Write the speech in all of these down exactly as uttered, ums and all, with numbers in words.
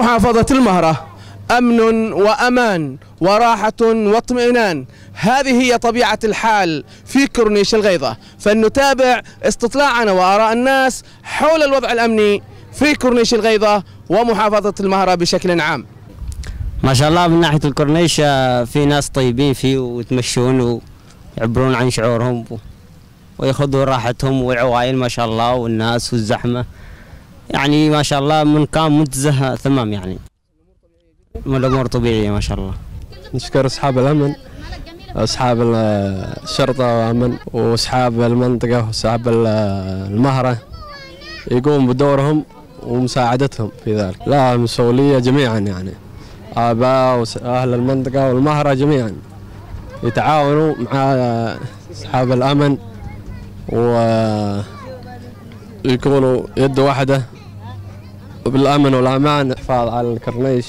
محافظة المهرة أمن وأمان وراحة واطمئنان، هذه هي طبيعة الحال في كورنيش الغيضة. فلنتابع استطلاعنا وآراء الناس حول الوضع الأمني في كورنيش الغيضة ومحافظة المهرة بشكل عام. ما شاء الله من ناحية الكورنيش في ناس طيبين فيه ويتمشون ويعبرون عن شعورهم وياخذوا راحتهم، والعوائل ما شاء الله والناس والزحمة، يعني ما شاء الله من كان منتزه تمام، يعني من الأمور طبيعية ما شاء الله. نشكر أصحاب الأمن، أصحاب الشرطة وأمن، وأصحاب المنطقة وأصحاب المهرة يقوم بدورهم ومساعدتهم في ذلك. لا، مسؤولية جميعا، يعني آباء وأهل المنطقة والمهرة جميعا يتعاونوا مع أصحاب الأمن ويكونوا يد واحدة بالأمن والأمان، حفاظ على الكورنيش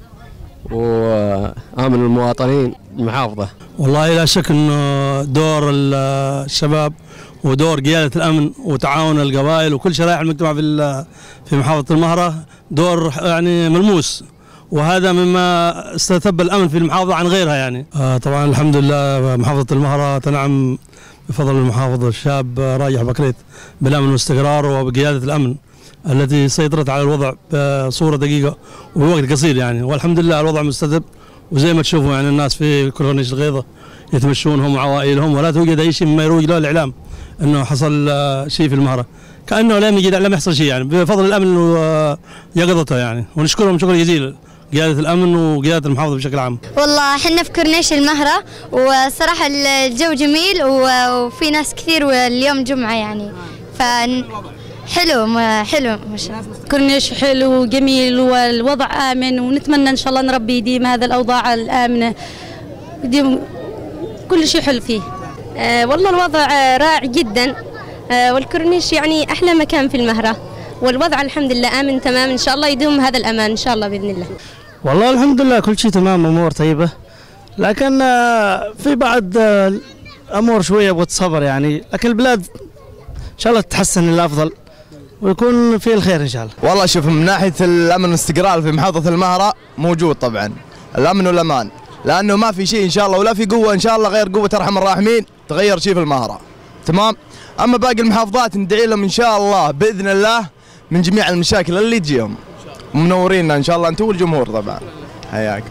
وأمن المواطنين المحافظة. والله لا شك أنه دور الشباب ودور قيادة الأمن وتعاون القبائل وكل شرائح المجتمع في في محافظة المهرة دور يعني ملموس، وهذا مما استتب الأمن في المحافظة عن غيرها. يعني آه طبعا الحمد لله محافظة المهرة تنعم بفضل المحافظ الشاب راجح بكريت بالأمن والاستقرار وبقيادة الأمن التي سيطرت على الوضع بصورة دقيقة وبوقت قصير، يعني والحمد لله الوضع مستتب. وزي ما تشوفوا يعني الناس في كورنيش الغيضة يتمشون هم وعوائلهم، ولا توجد أي شيء مما يروج له الإعلام أنه حصل شيء في المهرة، كأنه لم يجد لم يحصل شيء، يعني بفضل الأمن ويقظته يعني. ونشكرهم شكر جزيل قيادة الأمن وقيادة المحافظة بشكل عام. والله احنا في كورنيش المهرة وصراحة الجو جميل وفي ناس كثير واليوم جمعة، يعني ف حلو ما حلو ما شاء الله. كورنيش حلو وجميل والوضع آمن، ونتمنى إن شاء الله نربي يديم هذا الأوضاع الآمنة، يديم كل شيء حلو فيه. آه والله الوضع رائع جدا، آه والكورنيش يعني أحلى مكان في المهرة، والوضع الحمد لله آمن تمام، إن شاء الله يدوم هذا الأمان إن شاء الله بإذن الله. والله الحمد لله كل شيء تمام، أمور طيبة، لكن في بعض أمور شوية بتصبر يعني، لكن البلاد إن شاء الله تتحسن للأفضل ويكون في الخير إن شاء الله. والله شوف، من ناحية الأمن والاستقرار في محافظة المهرة موجود طبعا الأمن والأمان، لأنه ما في شيء إن شاء الله ولا في قوة إن شاء الله غير قوة أرحم الراحمين تغير شيء في المهرة، تمام. أما باقي المحافظات ندعي لهم إن شاء الله بإذن الله من جميع المشاكل اللي تجيهم، منورينا إن شاء الله أنتم والجمهور طبعا. حياك.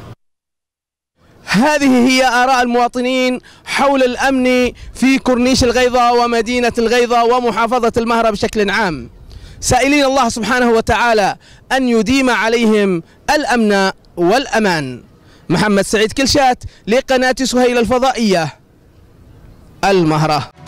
هذه هي آراء المواطنين حول الأمن في كورنيش الغيضة ومدينة الغيضة ومحافظة المهرة بشكل عام، سائلين الله سبحانه وتعالى أن يديم عليهم الأمن والأمان. محمد سعيد كلشات لقناة سهيل الفضائية المهرة.